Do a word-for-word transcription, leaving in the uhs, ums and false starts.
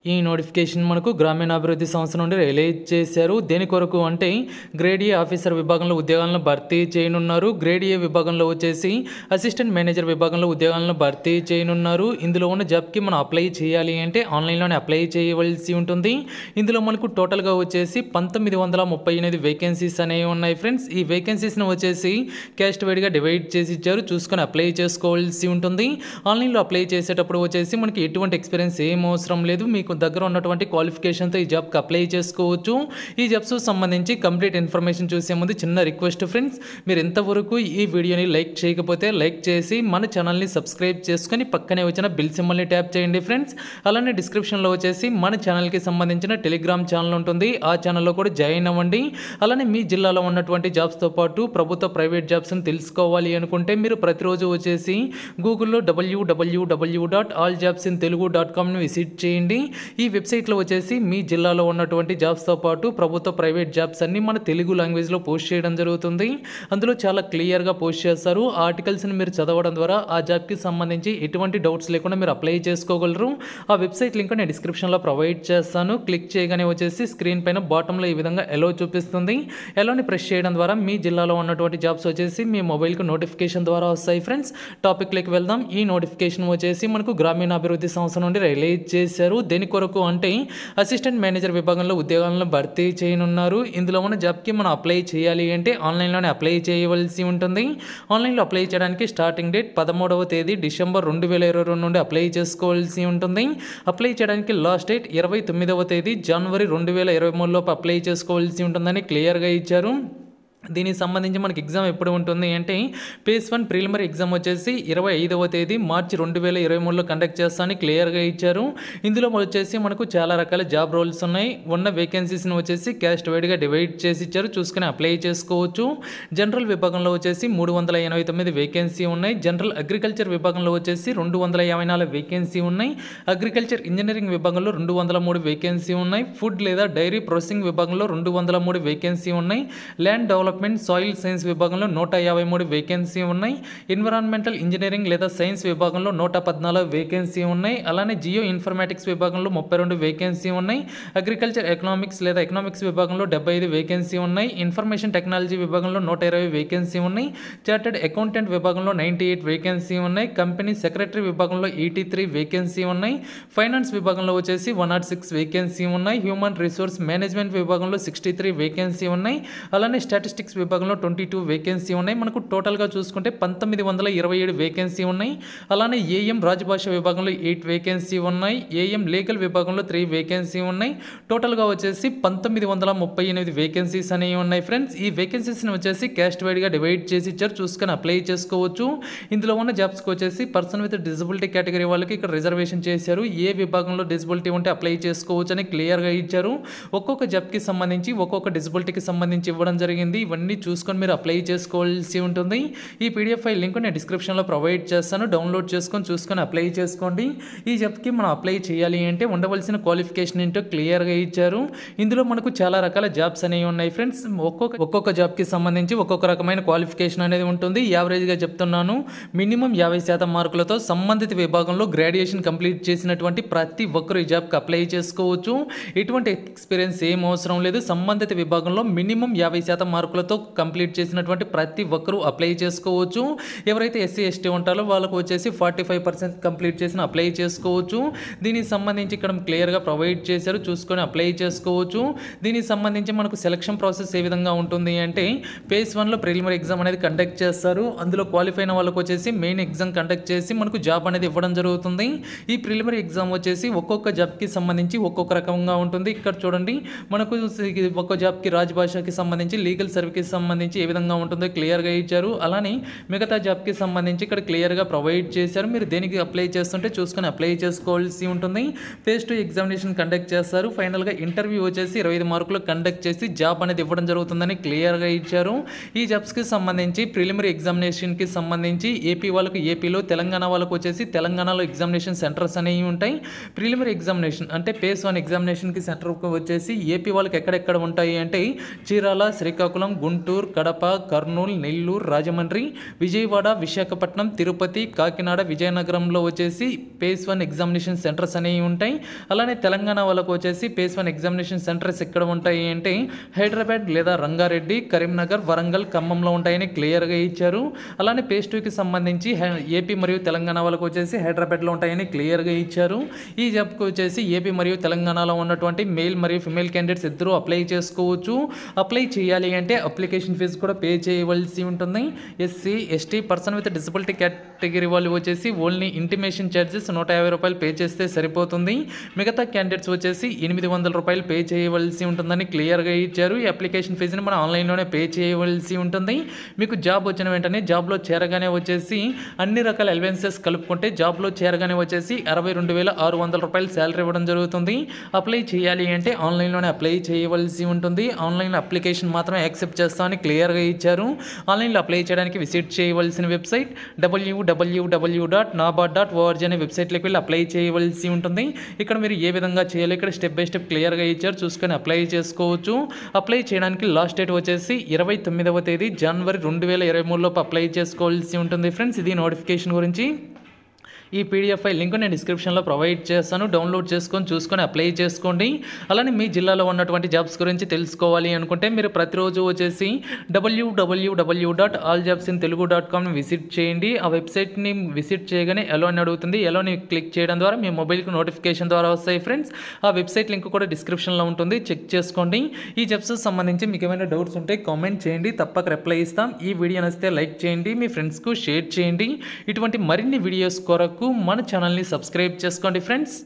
ఈ నోటిఫికేషన్ మనకు గ్రామీణాభివృద్ధి సంస్థ నుండి రిలీజ్ చేశారు. దేని కొరకు అంటే గ్రేడ్ ఏ ఆఫీసర్ విభాగంలో ఉద్యోగాలను భర్తీ చేయనున్నారు. గ్రేడ్ ఏ విభాగంలో వచ్చేసి అసిస్టెంట్ మేనేజర్ విభాగంలో ఉద్యోగాలను భర్తీ చేయనున్నారు. ఇందులో ఉన్న జాబ్కి మనం అప్లై చేయాలి అంటే ఆన్లైన్లోనే అప్లై చేయవలసి ఉంటుంది. ఇందులో మనకు టోటల్గా వచ్చేసి పంతొమ్మిది వందల ముప్పై ఎనిమిది వేకెన్సీస్ అనేవి ఉన్నాయి ఫ్రెండ్స్. ఈ వేకెన్సీస్ని వచ్చేసి క్యాస్ట్ వైడ్గా డివైడ్ చేసి ఇచ్చారు. చూసుకొని అప్లై చేసుకోవాల్సి ఉంటుంది. ఆన్లైన్లో అప్లై చేసేటప్పుడు వచ్చేసి మనకి ఎటువంటి ఎక్స్పీరియన్స్ ఏం అవసరం లేదు. మీకు దగ్గర ఉన్నటువంటి క్వాలిఫికేషన్తో ఈ జాబ్కి అప్లై చేసుకోవచ్చు. ఈ జాబ్స్ సంబంధించి కంప్లీట్ ఇన్ఫర్మేషన్ చూసే ముందు చిన్న రిక్వెస్ట్ ఫ్రెండ్స్, మీరు ఎంతవరకు ఈ వీడియోని లైక్ చేయకపోతే లైక్ చేసి మన ఛానల్ని సబ్స్క్రైబ్ చేసుకొని పక్కనే వచ్చిన బిల్ సింబల్ని ట్యాప్ చేయండి ఫ్రెండ్స్. అలానే డిస్క్రిప్షన్లో వచ్చేసి మన ఛానల్కి సంబంధించిన టెలిగ్రామ్ ఛానల్ ఉంటుంది. ఆ ఛానల్లో కూడా జాయిన్ అవ్వండి. అలానే మీ జిల్లాలో ఉన్నటువంటి జాబ్స్తో పాటు ప్రభుత్వ ప్రైవేట్ జాబ్స్ని తెలుసుకోవాలి అనుకుంటే మీరు ప్రతిరోజు వచ్చేసి గూగుల్లో W W W dot all jobs in Telugu dot కామ్ని విజిట్ చేయండి. ఈ వెబ్సైట్లో వచ్చేసి మీ జిల్లాలో ఉన్నటువంటి జాబ్స్తో పాటు ప్రభుత్వ ప్రైవేట్ జాబ్స్ అన్ని మన తెలుగు లాంగ్వేజ్లో పోస్ట్ చేయడం జరుగుతుంది. అందులో చాలా క్లియర్గా పోస్ట్ చేస్తారు. ఆ ఆర్టికల్స్ని మీరు చదవడం ద్వారా ఆ జాబ్కి సంబంధించి ఎటువంటి డౌట్స్ లేకుండా మీరు అప్లై చేసుకోగలరు. ఆ వెబ్సైట్ లింక్ నేను డిస్క్రిప్షన్లో ప్రొవైడ్ చేస్తాను. క్లిక్ చేయగానే వచ్చేసి స్క్రీన్ పైన బాటంలో ఈ విధంగా ఎలో చూపిస్తుంది. ఎలోని ప్రెస్ చేయడం ద్వారా మీ జిల్లాలో ఉన్నటువంటి జాబ్స్ వచ్చేసి మీ మొబైల్కి నోటిఫికేషన్ ద్వారా వస్తాయి ఫ్రెండ్స్. టాపిక్లోకి వెళ్దాం. ఈ నోటిఫికేషన్ వచ్చేసి మనకు గ్రామీణాభివృద్ధి సంస్థ నుండి రిలీజ్ చేశారు. దేని కొరకు అంటే అసిస్టెంట్ మేనేజర్ విభాగంలో ఉద్యోగాలను భర్తీ చేయనున్నారు. ఇందులో ఉన్న జాబ్కి మనం అప్లై చేయాలి అంటే ఆన్లైన్లోనే అప్లై చేయవలసి ఉంటుంది. ఆన్లైన్లో అప్లై చేయడానికి స్టార్టింగ్ డేట్ పదమూడవ తేదీ డిసెంబర్ రెండు వేల ఇరవై రెండు నుండి అప్లై చేసుకోవాల్సి ఉంటుంది. అప్లై చేయడానికి లాస్ట్ డేట్ ఇరవై తొమ్మిదవ తేదీ జనవరి రెండు వేల ఇరవై మూడులోపు అప్లై చేసుకోవాల్సి ఉంటుందని క్లియర్గా ఇచ్చారు. దీనికి సంబంధించి మనకి ఎగ్జామ్ ఎప్పుడు ఉంటుంది అంటే పేస్ వన్ ప్రిలిమినరీ ఎగ్జామ్ వచ్చేసి ఇరవై ఐదవ తేదీ మార్చి రెండు వేల ఇరవై మూడులో కండక్ట్ చేస్తామని క్లియర్గా ఇచ్చారు. ఇందులో వచ్చేసి మనకు చాలా రకాల జాబ్ రోల్స్ ఉన్నాయి. ఉన్న వేకెన్సీస్ని వచ్చేసి క్యాస్ట్ వైడ్గా డివైడ్ చేసి ఇచ్చారు. చూసుకుని అప్లై చేసుకోవచ్చు. జనరల్ విభాగంలో వచ్చేసి మూడు వందల ఎనభై తొమ్మిది వేకెన్సీ ఉన్నాయి. జనరల్ అగ్రికల్చర్ విభాగంలో వచ్చేసి రెండు వందల యాభై నాలుగు వేకెన్సీ ఉన్నాయి. అగ్రికల్చర్ ఇంజనీరింగ్ విభాగంలో రెండు వందల మూడు వేకెన్సీ ఉన్నాయి. ఫుడ్ లేదా డైరీ ప్రాసెసింగ్ విభాగంలో రెండు వందల మూడు వేకెన్సీ ఉన్నాయి. ల్యాండ్ డెవలప్ సాయిల్ సైన్స్ విభాగంలో నూట యాభై మూడు వేకెన్సీ ఉన్నాయి. ఎన్విరాన్మెంటల్ ఇంజనీరింగ్ లేదా సైన్స్ విభాగంలో నూట పద్నాలుగు వేకెన్సీ ఉన్నాయి. అలానే జియో ఇన్ఫర్మేటిక్స్ విభాగంలో ముప్పై రెండు వేకెన్సీ ఉన్నాయి. అగ్రికల్చర్ ఎకనామిక్స్ లేదా ఎకనామిక్స్ విభాగంలో డెబ్బై ఐదు వేకెన్సీ ఉన్నాయి. ఇన్ఫర్మేషన్ టెక్నాలజీ విభాగంలో నూట ఇరవై వేకెన్సీ ఉన్నాయి. చార్టెడ్ అకౌంటెంట్ విభాగంలో నైంటీ ఎయిట్ వేకెన్సీ ఉన్నాయి. కంపెనీ సెక్రటరీ విభాగంలో ఎయిటీ త్రీ వేకెన్సీ ఉన్నాయి. ఫైనాన్స్ విభాగంలో వచ్చేసి వన్ నాట్ సిక్స్ వేకెన్సీ ఉన్నాయి. హ్యూమన్ రిసోర్స్ మేనేజ్మెంట్ విభాగంలో సిక్స్టీ త్రీ వేకెన్సీ ఉన్నాయి. అలానే స్టాటిస్టిక్స్ విభాగంలో ట్వంటీ టూ వేకెన్సీ ఉన్నాయి. మనకు టోటల్గా చూసుకుంటే పంతొమ్మిది వందల ఇరవై ఏడు వేకెన్సీ ఉన్నాయి. అలానే ఏఎం రాజభాష విభాగంలో ఎయిట్ వేకెన్సీ ఉన్నాయి. ఏఎం లీగల్ విభాగంలో త్రీ వేకెన్సీ ఉన్నాయి. టోటల్గా వచ్చేసి పంతొమ్మిది వందల ముప్పై ఎనిమిది వేకెన్సీస్ అనేవి ఉన్నాయి ఫ్రెండ్స్. ఈ వేకెన్సీస్ని వచ్చేసి క్యాస్ట్ వైడ్గా డివైడ్ చేసి ఇచ్చారు. చూసుకొని అప్లై చేసుకోవచ్చు. ఇందులో ఉన్న జాబ్స్కి వచ్చేసి పర్సన్ విత్ డిజబిలిటీ కేటగిరీ వాళ్ళకి ఇక్కడ రిజర్వేషన్ చేశారు. ఏ విభాగంలో డిజబిలిటీ ఉంటే అప్లై చేసుకోవచ్చు అని క్లియర్గా ఇచ్చారు. ఒక్కొక్క జాబ్కి సంబంధించి ఒక్కొక్క డిజబిలిటీకి సంబంధించి ఇవ్వడం జరిగింది. ఇవన్నీ చూసుకొని మీరు అప్లై చేసుకోవాల్సి ఉంటుంది. ఈ పీడిఎఫ్ ఫైల్ లింక్ నేను డిస్క్రిప్షన్లో ప్రొవైడ్ చేస్తాను. డౌన్లోడ్ చేసుకొని చూసుకొని అప్లై చేసుకోండి. ఈ జాబ్కి మనం అప్లై చేయాలి అంటే ఉండవలసిన క్వాలిఫికేషన్ ఏంటో క్లియర్గా ఇచ్చారు. ఇందులో మనకు చాలా రకాల జాబ్స్ అనేవి ఉన్నాయి ఫ్రెండ్స్. ఒక్కొక్క ఒక్కొక్క జాబ్కి సంబంధించి ఒక్కొక్క రకమైన క్వాలిఫికేషన్ అనేది ఉంటుంది. యావరేజ్గా చెప్తున్నాను, మినిమం యాభై శాతం మార్కులతో సంబంధిత విభాగంలో గ్రాడ్యుయేషన్ కంప్లీట్ చేసినటువంటి ప్రతి ఒక్కరు ఈ జాబ్కి అప్లై చేసుకోవచ్చు. ఎటువంటి ఎక్స్పీరియన్స్ ఏం అవసరం లేదు. సంబంధిత విభాగంలో మినిమం యాభై శాతం మార్కులతో కంప్లీట్ చేసినటువంటి ప్రతి ఒక్కరూ అప్లై చేసుకోవచ్చు. ఎవరైతే ఎస్సీ ఎస్టీ ఉంటారో వాళ్ళకు వచ్చేసి ఫార్టీ ఫైవ్ పర్సెంట్ కంప్లీట్ చేసిన అప్లై చేసుకోవచ్చు. దీనికి సంబంధించి ఇక్కడ క్లియర్గా ప్రొవైడ్ చేశారు. చూసుకొని అప్లై చేసుకోవచ్చు. దీనికి సంబంధించి మనకు సెలక్షన్ ప్రాసెస్ ఏ విధంగా ఉంటుంది అంటే పేస్ వన్లో ప్రిలిమినరీ ఎగ్జామ్ అనేది కండక్ట్ చేస్తారు. అందులో క్వాలిఫై అయిన వాళ్ళకు వచ్చేసి మెయిన్ ఎగ్జామ్ కండక్ట్ చేసి మనకు జాబ్ అనేది ఇవ్వడం జరుగుతుంది. ఈ ప్రిలిమినరీ ఎగ్జామ్ వచ్చేసి ఒక్కొక్క జాబ్కి సంబంధించి ఒక్కొక్క రకంగా ఉంటుంది. ఇక్కడ చూడండి, మనకు ఒక్కొక్క జాబ్కి రాజభాషకి సంబంధించి లీగల్ సర్వీస్కి సంబంధించి ఏ విధంగా ఉంటుందో క్లియర్గా ఇచ్చారు. అలానే మిగతా జాబ్కి సంబంధించి ఇక్కడ క్లియర్గా ప్రొవైడ్ చేశారు. మీరు దేనికి అప్లై చేస్తుంటే చూసుకొని అప్లై చేసుకోవాల్సి ఉంటుంది. ఫేస్ టూ ఎగ్జామినేషన్ కండక్ట్ చేస్తారు. ఫైనల్గా ఇంటర్వ్యూ వచ్చేసి ఇరవై ఐదు మార్కులు కండక్ట్ చేసి జాబ్ అనేది ఇవ్వడం జరుగుతుందని క్లియర్గా ఇచ్చారు. ఈ జాబ్స్కి సంబంధించి ప్రిలిమినరీ ఎగ్జామినేషన్కి సంబంధించి ఏపీ వాళ్ళకు ఏపీలో, తెలంగాణ వాళ్ళకు వచ్చేసి తెలంగాణలో ఎగ్జామినేషన్ సెంటర్స్ అనేవి ఉంటాయి. ప్రిలిమినరీ ఎగ్జామినేషన్ అంటే పేస్ వన్ ఎగ్జామినేషన్కి సెంటర్కి వచ్చేసి ఏపీ వాళ్ళకి ఎక్కడెక్కడ ఉంటాయి అంటే చీరాల, శ్రీకాకుళం, అనంతపురం, గుంటూరు, కడప, కర్నూలు, నెల్లూరు, రాజమండ్రి, విజయవాడ, విశాఖపట్నం, తిరుపతి, కాకినాడ, విజయనగరంలో వచ్చేసి పేస్ వన్ ఎగ్జామినేషన్ సెంటర్స్ అనేవి ఉంటాయి. అలానే తెలంగాణ వాళ్ళకు వచ్చేసి పేస్ వన్ ఎగ్జామినేషన్ సెంటర్స్ ఎక్కడ ఉంటాయి అంటే హైదరాబాద్ లేదా రంగారెడ్డి, కరీంనగర్, వరంగల్, ఖమ్మంలో ఉంటాయని క్లియర్గా ఇచ్చారు. అలానే పేస్ టూకి సంబంధించి ఏపీ మరియు తెలంగాణ వాళ్ళకు వచ్చేసి హైదరాబాద్లో ఉంటాయని క్లియర్గా ఇచ్చారు. ఈ జాబ్కి వచ్చేసి ఏపీ మరియు తెలంగాణలో ఉన్నటువంటి మేల్ మరియు ఫిమేల్ క్యాండిడేట్స్ ఇద్దరూ అప్లై చేసుకోవచ్చు. అప్లై చేయాలి అంటే అప్లికేషన్ ఫీజు కూడా పే చేయవలసి ఉంటుంది. SC, ST, person with disability category వాళ్ళు వచ్చేసి ఓన్లీ ఇంటిమేషన్ ఛార్జెస్ నూట యాభై రూపాయలు పే చేస్తే సరిపోతుంది. మిగతా క్యాండిడేట్స్ వచ్చేసి ఎనిమిది వందల రూపాయలు పే చేయవలసి ఉంటుందని క్లియర్గా ఇచ్చారు. ఈ అప్లికేషన్ ఫీజుని మనం ఆన్లైన్లోనే పే చేయవలసి ఉంటుంది. మీకు జాబ్ వచ్చిన వెంటనే జాబ్లో చేరగానే వచ్చేసి అన్ని రకాల అలవెన్సెస్ కలుపుకుంటే జాబ్లో చేరగానే వచ్చేసి అరవై రెండు వేల ఆరు వందల రూపాయలు శాలరీ ఇవ్వడం జరుగుతుంది. అప్లై చేయాలి అంటే ఆన్లైన్లోనే అప్లై చేయవలసి ఉంటుంది. ఆన్లైన్ అప్లికేషన్ మాత్రమే యాక్సెప్ట్ చేస్తామని క్లియర్గా ఇచ్చారు. ఆన్లైన్లో అప్లై చేయడానికి విజిట్ చేయవలసిన website W W W dot NABARD dot ORG అనే వెబ్సైట్లోకి వెళ్ళి అప్లై చేయవలసి ఉంటుంది. ఇక్కడ మీరు ఏ విధంగా చేయాలి ఇక్కడ స్టెప్ బై స్టెప్ క్లియర్గా ఇచ్చారు, చూసుకొని అప్లై చేసుకోవచ్చు. అప్లై చేయడానికి లాస్ట్ డేట్ వచ్చేసి ఇరవై తొమ్మిదవ తేదీ జనవరి రెండు వేల ఇరవై మూడులోపు అప్లై చేసుకోవాల్సి ఉంటుంది. ఫ్రెండ్స్, ఇది నోటిఫికేషన్ గురించి. ఈ పీడిఎఫ్ ఫైల్ లింక్ నేను డిస్క్రిప్షన్లో ప్రొవైడ్ చేస్తాను. డౌన్లోడ్ చేసుకొని చూసుకొని అప్లై చేసుకోండి. అలానే మీ జిల్లాలో ఉన్నటువంటి జాబ్స్ గురించి తెలుసుకోవాలి అనుకుంటే మీరు ప్రతిరోజు వచ్చేసి W W W dot all jobs in Telugu dot కామ్ని విజిట్ చేయండి. ఆ వెబ్సైట్ని విజిట్ చేయగానే ఎలో అని అడుగుతుంది. ఎలోని క్లిక్ చేయడం ద్వారా మీ మొబైల్కి నోటిఫికేషన్ ద్వారా వస్తాయి. ఫ్రెండ్స్, ఆ వెబ్సైట్ లింక్ కూడా డిస్క్రిప్షన్లో ఉంటుంది, చెక్ చేసుకోండి. ఈ జాబ్స్ సంబంధించి మీకు ఏమైనా డౌట్స్ ఉంటే కామెంట్ చేయండి, తప్పక రిప్లై ఇస్తాం. ఈ వీడియో నచ్చితే లైక్ చేయండి, మీ ఫ్రెండ్స్కు షేర్ చేయండి. ఇటువంటి మరిన్ని వీడియోస్ కొరకు మన ఛానల్ని సబ్స్క్రైబ్ చేసుకోండి ఫ్రెండ్స్.